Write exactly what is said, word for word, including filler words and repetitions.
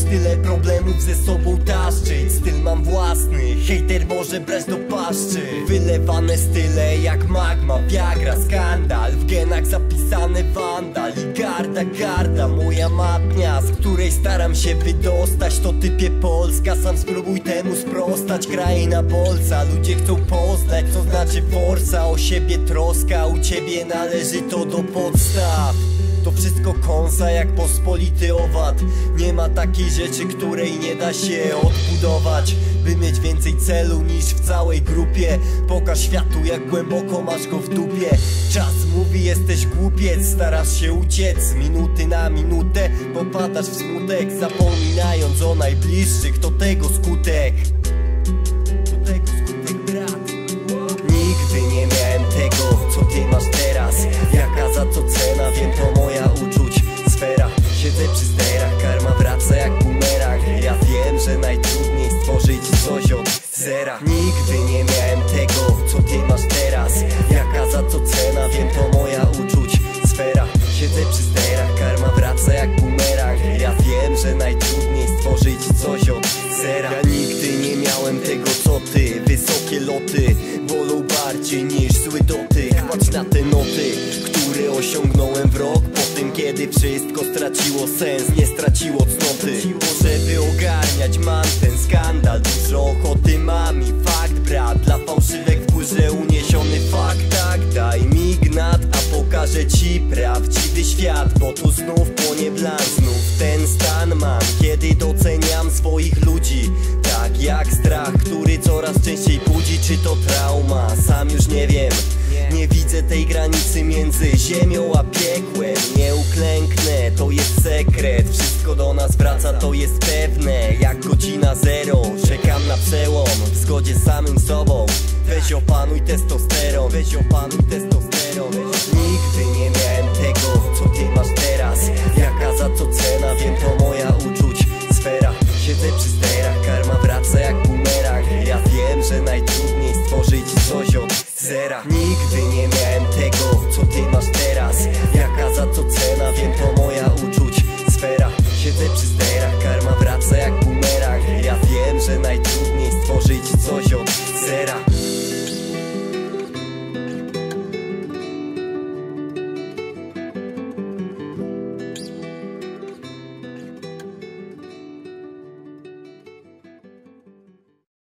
tyle problemów ze sobą taszczyć. Styl mam własny, hejter może brać do paszczy. Wylewane style jak magma, Viagra, skandal. W genach zapisane wandal i garda, garda. Moja matnia, z której staram się wydostać, to typie Polska. Sam spróbuj temu sprostać. Kraina bolca, ludzie chcą poznać, co znaczy forsa. O siebie troska, u ciebie należy to do podstaw. To wszystko kąsa jak pospolity owad. Nie ma takiej rzeczy, której nie da się odbudować. By mieć więcej celu niż w całej grupie, pokaż światu jak głęboko masz go w dupie. Czas mówi, jesteś głupiec, starasz się uciec z minuty na minutę, popadasz w smutek, zapominając o najbliższych. To tego skutek, to tego skutek, brat. Nigdy nie miałem tego, co ty masz teraz. Jaka za to cena, wiem, to moja uczuć sfera. Siedzę przy sterach, karma wraca jak bumerang. Ja wiem, że najtrudniej stworzyć coś od zera. Nigdy nie miałem tego, co ty masz teraz. Jaka za to cena, wiem, to moja uczuć sfera. Siedzę przy sterach, karma wraca jak bumerang. Ja wiem, że najtrudniej stworzyć coś od zera. Ja nigdy nie miałem tego, co ty. Wysokie loty bolą bardziej niż zły dotyk. Patrz na te noty, które osiągnąłem w rok po tym, kiedy wszystko straciło sens, nie straciło cnoty. Żeby ogarniać mam ten skandal, dużo ochoty mam i fakt, brat. Dla fałszywek w górze uniesiony fakt. Tak, daj mi gnat, a pokażę ci prawdziwy świat. Bo tu znów płonie blan, znów ten stan mam, kiedy doceniam swoich ludzi. Tak jak strach, który coraz częściej budzi. Czy to trauma? Sam już nie wiem. Nie widzę tej granicy między ziemią a piekłem. Nie uklęknę, to jest sekret. Wszystko do nas wraca, to jest pewne. Jak godzina zero, czekam na przełom w zgodzie z samym sobą. Weź opanuj testosteron, weź opanuj testosteron. Nigdy nie miałem tego, co ty masz teraz. Jaka za to cena, wiem, to moja uczuć sfera. Siedzę przy sterach, karma wraca jak bumerang. Ja wiem, że najtrudniej